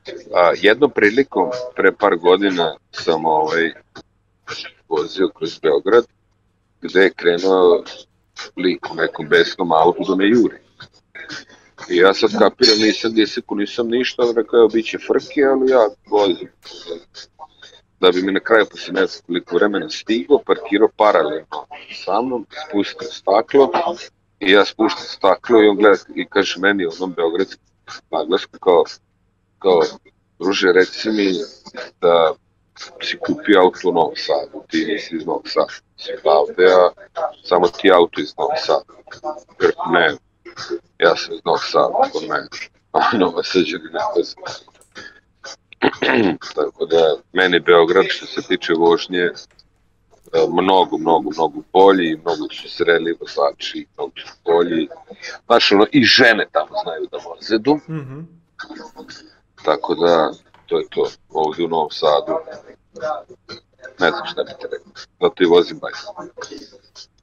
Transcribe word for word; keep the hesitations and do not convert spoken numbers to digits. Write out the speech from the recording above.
A, jednom prilikom, pre par godina, sam ovaj, vozio kroz Beograd, gde je krenuo lik u nekom besnom autu da me juri. I ja sad kapiram, nisam diseku, nisam ništa, on rekao, evo, bit će frke, ali ja vozim. Da bi mi na kraju posle nekoliko vremena stigao, parkirao paralelno sa mnom, spustio staklo i ja spuštam staklo i on gleda i kaže meni u onom beogradskom naglasku kao, kao, druže, reci mi da si kupio auto u Novom Sadu, ti nisi iz Novog Sada, si odavde, a samo ti auto iz Novog Sada. Jer ne, ja sam iz Novog Sada, kod mene, a Nova Sađani ne veze. Tako da, meni Beograd, što se tiče vožnje, mnogo, mnogo, mnogo bolji, mnogo su zreli vozači, mnogo su bolji. Znaš, ono, i žene tamo znaju da voze du. Mhm. Tako da, to je to, ovdje u Novom Sadu. Ne znam šta bi te rekao, zato i vozim bajs.